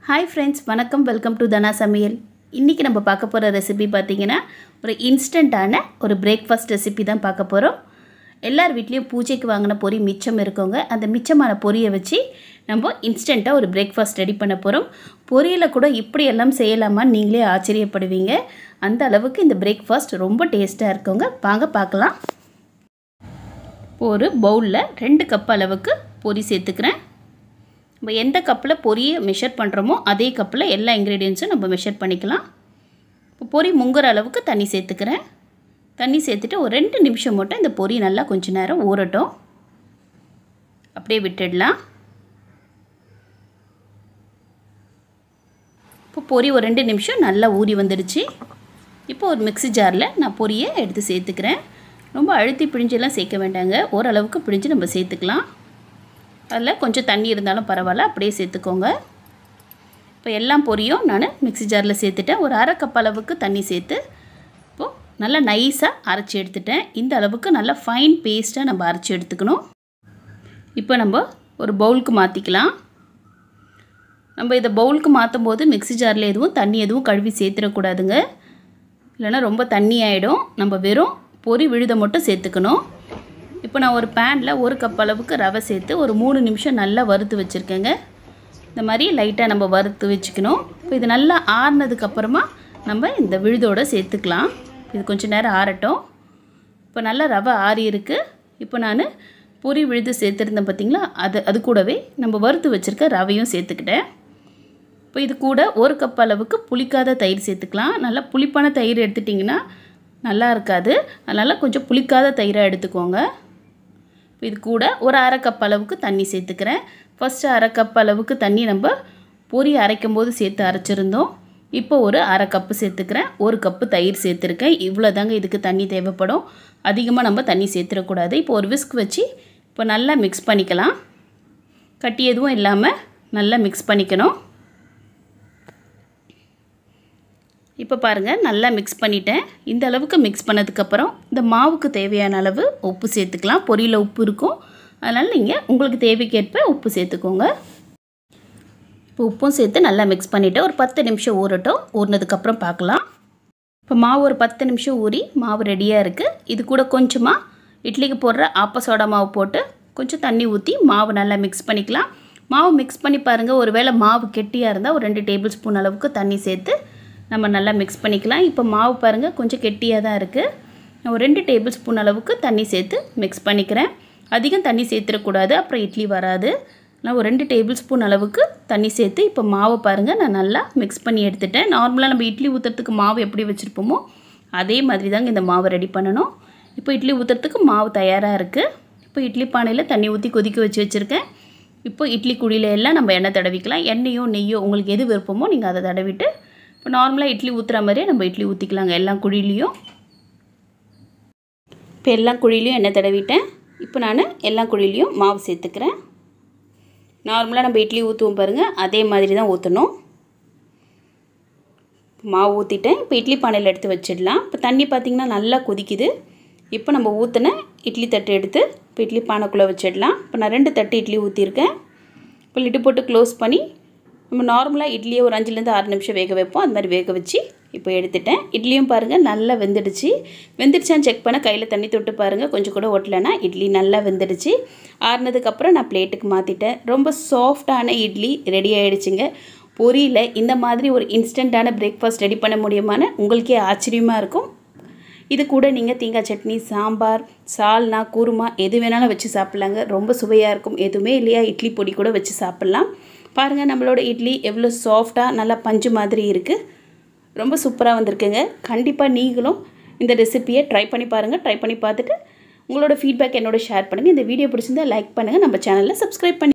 Hi friends, வணக்கம் welcome to Dhana Samayal. இன்னைக்கு நம்ம பார்க்க போற ரெசிபி பாத்தீங்கன்னா ஒரு இன்ஸ்டன்ட்டான ஒரு பிரேக்ஃபாஸ்ட் ரெசிபி தான் பார்க்க போறோம். எல்லார் வீட்லயும் பூஜைக்கு வாங்குன பொரி மிச்சம் இருக்குங்க. அந்த மிச்சமான பொரியை வச்சு நம்ம இன்ஸ்டன்ட்டா ஒரு பிரேக்ஃபாஸ்ட் ரெடி பண்ண போறோம். பொரியில கூட இப்படி எல்லாம் செய்யலாமா நீங்களே ஆச்சரியப்படுவீங்க. அந்த அளவுக்கு இந்த பிரேக்ஃபாஸ்ட் ரொம்ப டேஸ்டா இருக்குங்க. வாங்க பார்க்கலாம். ஒரு பவுல்ல 2 கப் அளவுக்கு பொரி சேர்த்துக்கிறேன். நம்ம எந்த கப்பில் பொரியை மெஷர் பண்ணுறோமோ அதே கப்பில் எல்லா இன்க்ரீடியன்ஸும் நம்ம மெஷர் பண்ணிக்கலாம். இப்போ பொரி முங்குற அளவுக்கு தண்ணி சேர்த்துக்கிறேன். தண்ணி சேர்த்துட்டு ஒரு 2 நிமிஷம் மட்டும் இந்த பொரி நல்லா கொஞ்சம் நேரம் ஊறட்டும். அப்படியே விட்டுடலாம். இப்போ பொரி ஒரு 2 நிமிஷம் நல்லா ஊறி வந்துடுச்சு. இப்போ ஒரு மிக்ஸி ஜாரில் நான் பொரியை எடுத்து சேர்த்துக்கிறேன். ரொம்ப அழுத்தி பிழிஞ்செல்லாம் சேர்க்க வேண்டாங்க. ஓரளவுக்கு பிழிஞ்சு நம்ம சேர்த்துக்கலாம். அதில் கொஞ்சம் தண்ணி இருந்தாலும் பரவாயில்ல, அப்படியே சேர்த்துக்கோங்க. இப்போ எல்லாம் பொரியும் நான் மிக்ஸி ஜாரில் சேர்த்துட்டேன். ஒரு அரை கப் அளவுக்கு தண்ணி சேர்த்து இப்போது நல்லா நைஸாக அரைச்சி எடுத்துட்டேன். இந்த அளவுக்கு நல்லா ஃபைன் பேஸ்ட்டாக நம்ம அரைச்சி எடுத்துக்கணும். இப்போ நம்ம ஒரு பவுலுக்கு மாற்றிக்கலாம். நம்ம இதை பவுலுக்கு மாற்றும் போது மிக்ஸி ஜாரில் தண்ணி எதுவும் கழுவி சேர்த்துடக்கூடாதுங்க. இல்லைன்னா ரொம்ப தண்ணி ஆகிடும். நம்ம வெறும் பொரி விழுதை மட்டும் சேர்த்துக்கணும். இப்போ நான் ஒரு பேனில் 1 கப் அளவுக்கு ரவை சேர்த்து ஒரு 3 நிமிஷம் நல்லா வறுத்து வச்சுருக்கேங்க. இந்த மாதிரி லைட்டாக நம்ம வறுத்து வச்சுக்கணும். இப்போ இது நல்லா ஆறுனதுக்கப்புறமா நம்ம இந்த விழுதோடு சேர்த்துக்கலாம். இது கொஞ்சம் நேரம் ஆறட்டும். இப்போ நல்லா ரவை ஆறி இருக்குது. இப்போ நான் பொரி விழுது சேர்த்துருந்தேன் பார்த்திங்களா, அது கூடவே நம்ம வறுத்து வச்சுருக்க ரவையும் சேர்த்துக்கிட்டேன். இப்போ இது கூட 1 கப் அளவுக்கு புளிக்காத தயிர் சேர்த்துக்கலாம். நல்லா புளிப்பான தயிர் எடுத்துட்டிங்கன்னா நல்லா இருக்காது. அதனால் கொஞ்சம் புளிக்காத தயிராக எடுத்துக்கோங்க. இது கூட ஒரு அரை கப் அளவுக்கு தண்ணி சேர்த்துக்கிறேன். ஃபஸ்ட்டு அரை கப் அளவுக்கு தண்ணி நம்ம பொரி அரைக்கும் போது சேர்த்து அரைச்சிருந்தோம். இப்போ ஒரு அரை கப்பு சேர்த்துக்கிறேன். 1 கப்பு தயிர் சேர்த்துருக்கேன். இவ்வளோ தாங்க இதுக்கு தண்ணி தேவைப்படும். அதிகமாக நம்ம தண்ணி சேர்த்துடக்கூடாது. இப்போ ஒரு விஸ்க் வச்சு இப்போ நல்லா மிக்ஸ் பண்ணிக்கலாம். கட்டி எதுவும் இல்லாமல் நல்லா மிக்ஸ் பண்ணிக்கணும். இப்போ பாருங்கள், நல்லா மிக்ஸ் பண்ணிட்டேன். இந்த அளவுக்கு மிக்ஸ் பண்ணதுக்கப்புறம் இந்த மாவுக்கு தேவையான அளவு உப்பு சேர்த்துக்கலாம். பொரியில் உப்பு இருக்கும், அதனால் நீங்கள் உங்களுக்கு தேவைக்கேற்ப உப்பு சேர்த்துக்கோங்க. இப்போ உப்பும் சேர்த்து நல்லா மிக்ஸ் பண்ணிவிட்டு ஒரு 10 நிமிஷம் ஊறட்டும். ஊறினதுக்கப்புறம் பார்க்கலாம். இப்போ மாவு ஒரு 10 நிமிஷம் ஊறி மாவு ரெடியாக இருக்குது. இது கூட கொஞ்சமாக இட்லிக்கு போடுற ஆப்ப சோடா மாவு போட்டு கொஞ்சம் தண்ணி ஊற்றி மாவு நல்லா மிக்ஸ் பண்ணிக்கலாம். மாவு மிக்ஸ் பண்ணி பாருங்கள். ஒரு வேளை மாவு கெட்டியாக இருந்தால் ஒரு 2 டேபிள் ஸ்பூன் அளவுக்கு தண்ணி சேர்த்து நம்ம நல்லா மிக்ஸ் பண்ணிக்கலாம். இப்போ மாவு பாருங்கள் கொஞ்சம் கெட்டியாக தான் இருக்குது. நான் ஒரு 2 டேபிள் ஸ்பூன் அளவுக்கு தண்ணி சேர்த்து மிக்ஸ் பண்ணிக்கிறேன். அதிகம் தண்ணி சேர்த்துடக்கூடாது, அப்புறம் இட்லி வராது. நான் ஒரு 2 டேபிள் ஸ்பூன் அளவுக்கு தண்ணி சேர்த்து இப்போ மாவை பாருங்கள் நான் நல்லா மிக்ஸ் பண்ணி எடுத்துட்டேன். நார்மலாக நம்ம இட்லி ஊற்றுறதுக்கு மாவு எப்படி வச்சுருப்போமோ அதே மாதிரி தாங்க இந்த மாவை ரெடி பண்ணணும். இப்போ இட்லி ஊற்றுறதுக்கு மாவு தயாராக இருக்குது. இப்போ இட்லி பானையில் தண்ணி ஊற்றி கொதிக்க வச்சுருக்கேன். இப்போ இட்லி குழியில் எல்லாம் நம்ம எண்ணெய் தடவிக்கலாம். எண்ணெயோ நெய்யோ உங்களுக்கு எது விருப்பமோ நீங்கள் அதை தடவிட்டு இப்போ நார்மலாக இட்லி ஊற்றுற மாதிரியே நம்ம இட்லி ஊற்றிக்கலாங்க எல்லா குழிலையும். இப்போ எல்லா குழிலையும் எண்ணெய் தடவிட்டேன். இப்போ நான் எல்லா குழிலையும் மாவு சேர்த்துக்கிறேன். நார்மலாக நம்ம இட்லி ஊற்றுவோம் பாருங்கள், அதே மாதிரி தான் ஊற்றணும். மாவு ஊற்றிட்டேன். இப்போ இட்லி பானையில் எடுத்து வச்சிடலாம். இப்போ தண்ணி பார்த்திங்கன்னா நல்லா கொதிக்குது. இப்போ நம்ம ஊற்றின இட்லி தட்டு எடுத்து இப்போ இட்லி பானைக்குள்ளே வச்சிடலாம். இப்போ நான் 2 தட்டு இட்லி ஊற்றிருக்கேன். இப்போ லிட்டு போட்டு க்ளோஸ் பண்ணி நம்ம நார்மலாக இட்லியை ஒரு 5லேருந்து 6 நிமிஷம் வேக வைப்போம். அந்த மாதிரி வேக வச்சு இப்போ எடுத்துட்டேன். இட்லியும் பாருங்கள் நல்லா வெந்துடுச்சு. வெந்துடுச்சான்னு செக் பண்ண கையில் தண்ணி தொட்டு பாருங்கள், கொஞ்சம் கூட ஒட்டலைன்னா இட்லி நல்லா வெந்துடுச்சு. ஆறுனதுக்கப்புறம் நான் பிளேட்டுக்கு மாற்றிட்டேன். ரொம்ப சாஃப்டான இட்லி ரெடி ஆகிடுச்சுங்க. பொரியில் இந்த மாதிரி ஒரு இன்ஸ்டண்ட்டான பிரேக்ஃபாஸ்ட் ரெடி பண்ண முடியுமான்னு உங்களுக்கே ஆச்சரியமாக இருக்கும். இது கூட நீங்கள் தேங்காய் சட்னி, சாம்பார், சால்னா, குருமா எது வேணாலும் வச்சு சாப்பிட்லாங்க. ரொம்ப சுவையாக இருக்கும். எதுவுமே இல்லையா இட்லி பொடி கூட வச்சு சாப்பிட்லாம். பாருங்கள் நம்மளோட இட்லி எவ்வளோ சாஃப்டாக நல்லா பஞ்சு மாதிரி இருக்குது. ரொம்ப சூப்பராக வந்திருக்குங்க. கண்டிப்பாக நீங்களும் இந்த ரெசிப்பியை ட்ரை பண்ணி பாருங்கள். ட்ரை பண்ணி பார்த்துட்டு உங்களோட ஃபீட்பேக் என்னோட ஷேர் பண்ணுங்கள். இந்த வீடியோ பிடிச்சிருந்தால் லைக் பண்ணுங்கள். நம்ம சேனலில் சப்ஸ்கிரைப் பண்ணி